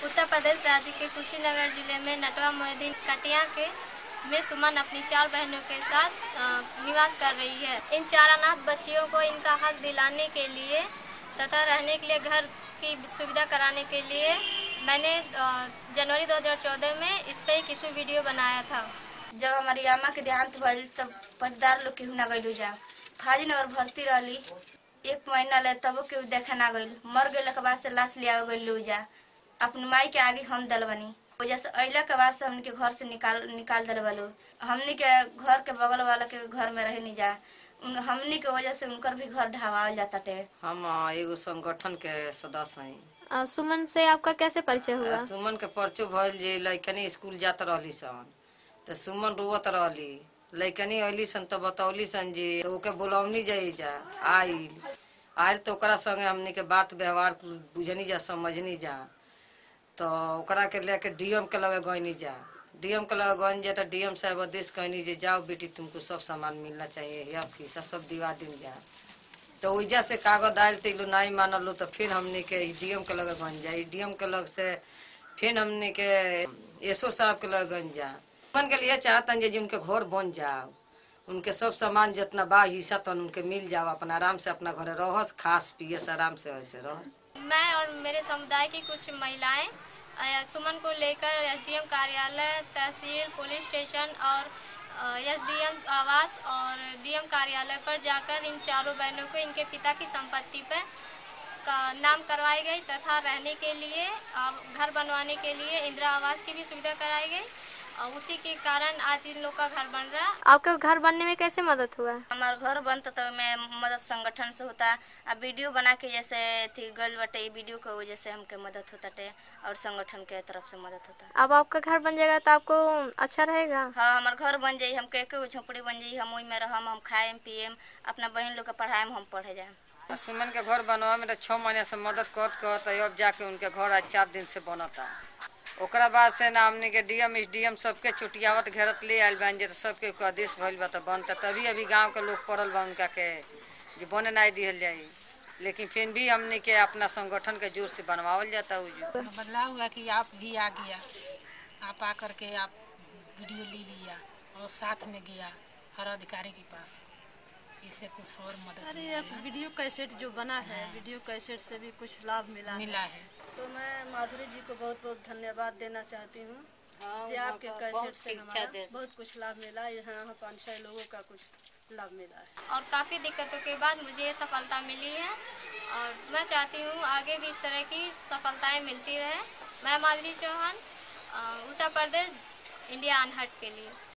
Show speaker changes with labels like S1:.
S1: उत्तर प्रदेश राज्य के कुशीनगर जिले में नटवा मोहिउद्दीन कटिया के में सुमन अपनी 4 बहनों के साथ निवास कर रही है। इन 4 अनाथ बच्चियों को इनका हक दिलाने के लिए तथा रहने के लिए घर की सुविधा कराने के लिए मैंने जनवरी 2014 में इस पे एक इशू वीडियो बनाया था।
S2: जब हमारी अम्मा के देहांत भइल तब परिवार लोग केहू ना गइल जा। फाजी नगर भर्ती रहली 1 महीना ले तब केहू देखे ना गइल। मर गइल के बाद से लाश लिया गइल जा। अपनी माई के आगे हम दल बनी वजह से अइला के बाद से हमके घर से निकाल दल बलो। हमनी के घर के बगल वाला के घर में रहे नहीं जा। हमनी के वजह से उनकर भी घर ढहावल जाता टे।
S3: हम एगो संगठन के सदस्य हैं।
S1: सुमन से आपका कैसे परिचय हुआ?
S3: सुमन के परिचय भइल जे लइकनी स्कूल जात रहली सन तो सुमन रोवत रहली। लइकनी अइली सन तो बतौली सन जी तो ओके बुलौनी जाई जा आइल तो ओकरा संगे हमनी के बात व्यवहार बुझनी जा समझनी जा तो ओकरा के लेके डीएम के लगे गईनी जा। डीएम के लगे गईनी जा तो डीएम साहब आदेश कहनी जे जाओ बेटी तुमको सब सामान मिलना चाहिए या फीसा सब दिवा दिन जा। तो वजह से कागज आयल तो नहीं मानल तो फिर हमने के डीएम के लगे गन जा। डीएम के लग से फिर हमने के एसओ साहब के लगे गन जा। मन के लिए चाहतन जे उनके घर बन जाओ उनके सब सामान जितना बा हिस्सा तन उनके मिल जाओ अपना आराम से अपना घरे रहस खास पियस आराम से ऐसे रहस।
S1: मैं और मेरे समुदाय की कुछ महिलाएं सुमन को लेकर एसडीएम कार्यालय, तहसील, पुलिस स्टेशन और एसडीएम आवास और डीएम कार्यालय पर जाकर इन 4 बहनों को इनके पिता की संपत्ति पर का नाम करवाई गई तथा रहने के लिए घर बनवाने के लिए इंदिरा आवास की भी सुविधा कराई गई और उसी के कारण आज इन लोग का घर बन रहा है। आपका घर बनने में कैसे मदद हुआ?
S2: हमारा घर बनता तो मैं मदद संगठन से होता। अब वीडियो बना के जैसे थी गल बटे वीडियो की वजह से हमके मदद होता टे और संगठन के तरफ से मदद होता।
S1: अब आपका घर बन जाएगा तो आपको अच्छा रहेगा?
S2: हाँ हमारा घर बन जाये हमके एक झोपड़ी बन जाये हम वही में रहम हम खाएम पियम अपना बहन लोग के पढ़ाए हम पढ़े जाए।
S3: सुमन के घर बनवा में 6 महीने से मदद करत अब जाके उनके घर आज 4 दिन से बनता। ओकरा बाद से ना हमने के डीएम एसडीएम सबके चुटियावत घेरत ले आयल बन जे सबके आदेश भइल बा तो बनता तभी अभी गांव के लोग पड़ल बा उनका के जे बने नहीं दिहल जाई लेकिन फिर भी हमने के अपना संगठन के जोर से बनवावल जाता।
S4: बदलाव हुआ कि आप भी आ गया, आप आकर के आप वीडियो ले लिया और साथ में गया हर अधिकारी के पास, इससे कुछ और मदद।
S5: अरे वीडियो कैसेट जो बना है वीडियो कैसेट से भी कुछ लाभ मिला है। तो मैं माधुरी जी को बहुत बहुत धन्यवाद देना चाहती हूँ कि आपके कैसेट से हमारा बहुत कुछ लाभ मिला। यहाँ 5-6 लोगों का कुछ लाभ मिला है
S1: और काफ़ी दिक्कतों के बाद मुझे ये सफलता मिली है और मैं चाहती हूँ आगे भी इस तरह की सफलताएं मिलती रहे। मैं माधुरी चौहान, उत्तर प्रदेश, इंडिया अनहट के लिए।